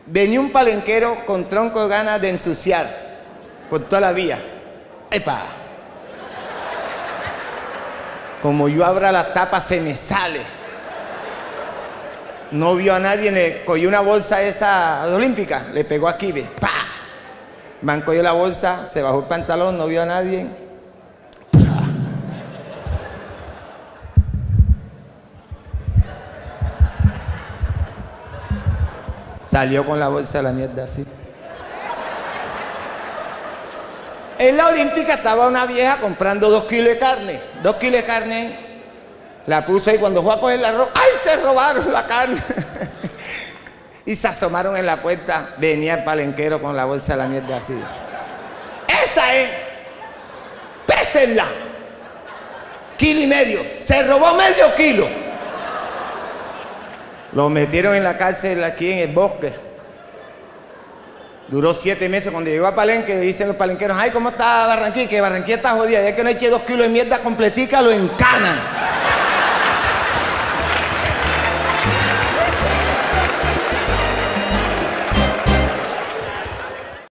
Venía un palenquero con tronco de ganas de ensuciar por toda la vía. ¡Epa! Como yo abra la tapa se me sale. No vio a nadie, le cogió una bolsa esa olímpica, le pegó aquí, ve, ¡pa! Man cogió la bolsa, se bajó el pantalón, no vio a nadie. Salió con la bolsa de la mierda así. En la olímpica estaba una vieja comprando 2 kilos de carne. 2 kilos de carne. La puso ahí cuando fue a coger la ropa. ¡Ay, se robaron la carne! Y se asomaron en la puerta. Venía el palenquero con la bolsa de la mierda así. ¡Esa es! ¡Pésenla! 1,5 kilos. Se robó medio kilo. Lo metieron en la cárcel aquí en el bosque. Duró 7 meses. Cuando llegó a Palenque, dicen los palenqueros, ay, ¿cómo está Barranquilla? Que Barranquilla está jodida. Ya que no eche 2 kilos de mierda completica, lo encanan.